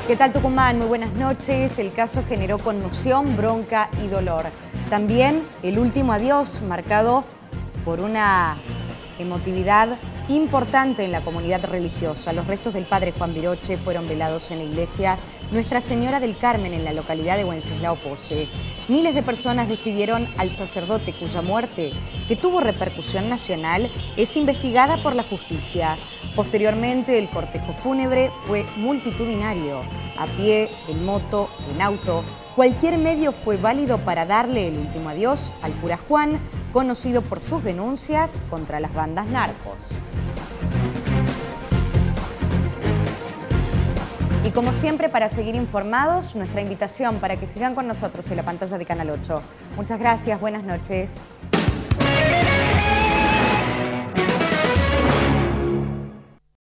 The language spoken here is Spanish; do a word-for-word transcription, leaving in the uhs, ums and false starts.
¿Qué tal, Tucumán? Muy buenas noches. El caso generó conmoción, bronca y dolor. También el último adiós, marcado por una emotividad importante en la comunidad religiosa. Los restos del padre Juan Viroche fueron velados en la iglesia Nuestra Señora del Carmen, en la localidad de Wenceslao Posse. Miles de personas despidieron al sacerdote, cuya muerte, que tuvo repercusión nacional, es investigada por la justicia. Posteriormente, el cortejo fúnebre fue multitudinario. A pie, en moto, en auto, cualquier medio fue válido para darle el último adiós al cura Juan, conocido por sus denuncias contra las bandas narcos. Y como siempre, para seguir informados, nuestra invitación para que sigan con nosotros en la pantalla de Canal ocho. Muchas gracias, buenas noches.